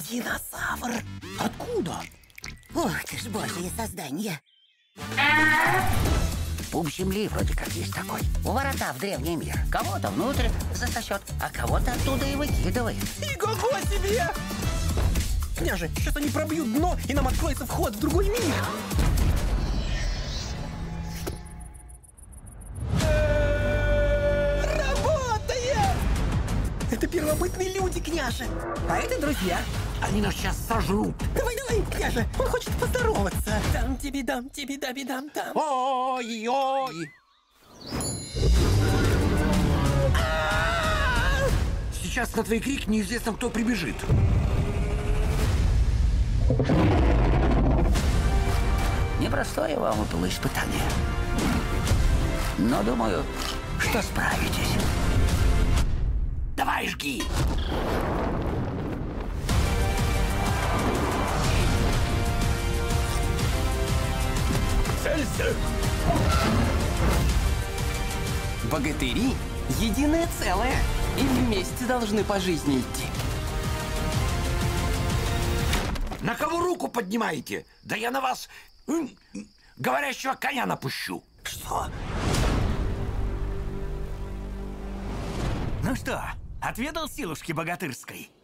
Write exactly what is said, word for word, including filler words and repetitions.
Динозавр. Откуда? Ох ты ж божье создание. Пуп земли вроде как есть такой. У ворота в древний мир. Кого-то внутрь засосет, а кого-то оттуда и выкидывает. Ого себе! Княже, сейчас они пробьют дно, и нам откроется вход в другой мир. Работает! Это первобытные люди, княже. А это друзья. Они нас сейчас сожрут. Давай, давай, княже, он хочет поздороваться. Дам тебе, дам тебе, даби, дам, дам. Ой-ой! Сейчас на твой крик неизвестно, кто прибежит. Непростое вам выпало испытание. Но думаю, что справитесь. Давай, жги! Целься! Богатыри — единое целое, и вместе должны по жизни идти. На кого руку поднимаете? Да я на вас м, говорящего коня напущу. Что? Ну что, отведал силушки богатырской?